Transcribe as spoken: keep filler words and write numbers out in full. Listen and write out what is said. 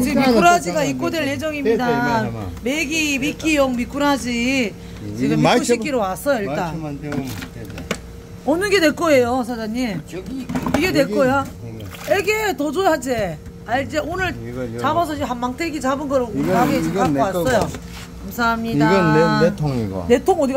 지금 미꾸라지가 입고될 예정입니다. 메기 미끼용 미꾸라지 지금 입고 시키러 왔어요. 일단 어느 게 내 거예요, 사장님? 저기 이게 내 거야? 애기 더 줘야지. 알지? 오늘 이거, 잡아서 지금 한 망태기 잡은 거를 이건, 가게에 이건 갖고 내 왔어요. 거고. 감사합니다. 이건 내, 내 통이고. 내 통 어디